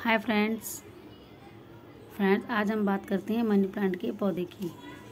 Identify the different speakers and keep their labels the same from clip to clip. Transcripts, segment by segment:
Speaker 1: Hi friends आज हम बात करते हैं मनी प्लांट के पौधे की।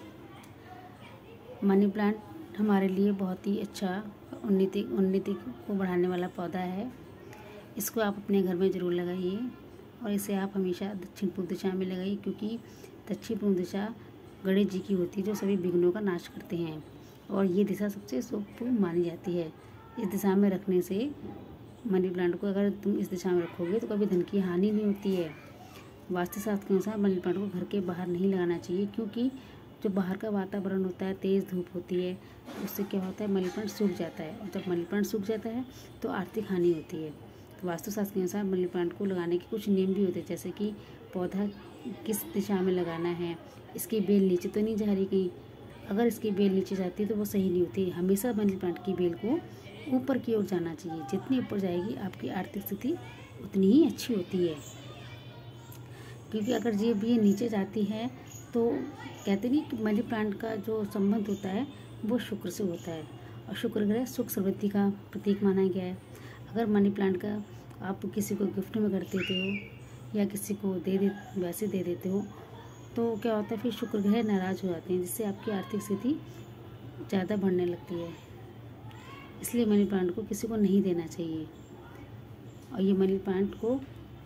Speaker 1: मनी प्लांट हमारे लिए बहुत ही अच्छा उन्नति को बढ़ाने वाला पौधा है। इसको आप अपने घर में ज़रूर लगाइए और इसे आप हमेशा दक्षिण पूर्व दिशा में लगाइए, क्योंकि दक्षिण पूर्व दिशा गणेश जी की होती है जो सभी विघ्नों का नाश करते हैं और ये दिशा सबसे शुभ मानी जाती है। इस दिशा में रखने से मनी प्लांट को अगर तुम इस दिशा में रखोगे तो कभी धन की हानि नहीं होती है। वास्तुशास्त्र के अनुसार मनी प्लांट को घर के बाहर नहीं लगाना चाहिए, क्योंकि जो बाहर का वातावरण होता है, तेज़ धूप होती है, उससे क्या होता है, मनी प्लांट सूख जाता है और जब मनी प्लांट सूख जाता है तो आर्थिक हानि होती है। तो वास्तुशास्त्र के अनुसार मनी प्लांट को लगाने के कुछ नियम भी होते हैं, जैसे कि पौधा किस दिशा में लगाना है, इसकी बेल नीचे तो नहीं जा रही कहीं। अगर इसकी बेल नीचे जाती है तो वो सही नहीं होती। हमेशा मनी प्लांट की बेल को ऊपर की ओर जाना चाहिए। जितनी ऊपर जाएगी आपकी आर्थिक स्थिति उतनी ही अच्छी होती है, क्योंकि अगर ये नीचे जाती है तो कहते नहीं कि मनी प्लांट का जो संबंध होता है वो शुक्र से होता है और शुक्र ग्रह सुख समृद्धि का प्रतीक माना गया है। अगर मनी प्लांट का आप किसी को गिफ्ट में कर देते हो या किसी को वैसे दे देते हो तो क्या होता है, फिर शुक्र ग्रह नाराज़ हो जाते हैं, जिससे आपकी आर्थिक स्थिति ज़्यादा बढ़ने लगती है। इसलिए मनी प्लांट को किसी को नहीं देना चाहिए और ये मनी प्लांट को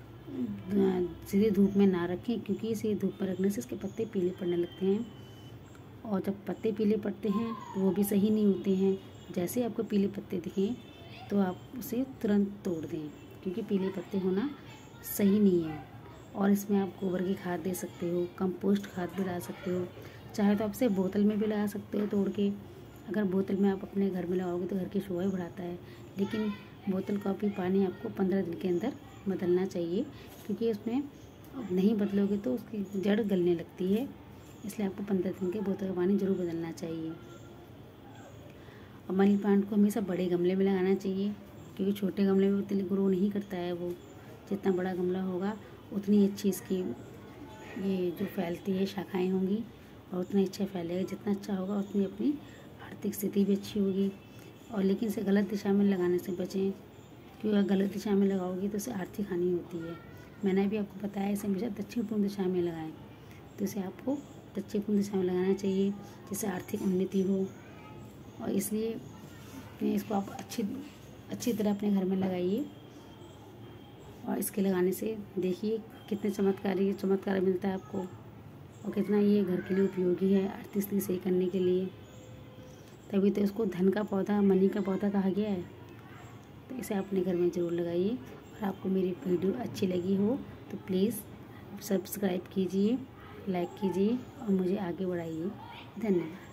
Speaker 1: सीधे धूप में ना रखें, क्योंकि इसे धूप में रखने से इसके पत्ते पीले पड़ने लगते हैं और जब पत्ते पीले पड़ते हैं तो वो भी सही नहीं होते हैं। जैसे आपको पीले पत्ते दिखें तो आप उसे तुरंत तोड़ दें, क्योंकि पीले पत्ते होना सही नहीं है। और इसमें आप गोबर की खाद दे सकते हो, कंपोस्ट खाद भी डाल सकते हो, चाहे तो आप इसे बोतल में भी लगा सकते हो तोड़ के। अगर बोतल में आप अपने घर में लगाओगे तो घर की शोभा भी बढ़ाता है, लेकिन बोतल का भी पानी आपको 15 दिन के अंदर बदलना चाहिए, क्योंकि उसमें नहीं बदलोगे तो उसकी जड़ गलने लगती है। इसलिए आपको 15 दिन के बोतल का पानी ज़रूर बदलना चाहिए। और मनी प्लांट को हमेशा बड़े गमले में लगाना चाहिए, क्योंकि छोटे गमले में उतनी ग्रो नहीं करता है। वो जितना बड़ा गमला होगा उतनी अच्छी इसकी ये जो फैलती है शाखाएँ होंगी और उतना अच्छा फैलेगा। जितना अच्छा होगा उतनी अपनी आर्थिक स्थिति भी अच्छी होगी। और लेकिन इसे गलत दिशा में लगाने से बचें, क्योंकि अगर गलत दिशा में लगाओगे तो इसे आर्थिक हानि होती है। मैंने भी आपको बताया इसे हमेशा दक्षिण पूर्व दिशा में लगाएं, तो इसे आपको दक्षिण पूर्व दिशा में लगाना चाहिए, जिससे आर्थिक उन्नति हो। और इसलिए इसको आप अच्छी तरह अपने घर में लगाइए और इसके लगाने से देखिए कितने चमत्कार मिलता है आपको और कितना ये घर के लिए उपयोगी है आर्थिक स्थिति सही करने के लिए। तभी तो इसको धन का पौधा, मनी का पौधा कहा गया है। तो इसे अपने घर में ज़रूर लगाइए। और आपको मेरी वीडियो अच्छी लगी हो तो प्लीज़ सब्सक्राइब कीजिए, लाइक कीजिए और मुझे आगे बढ़ाइए। धन्यवाद।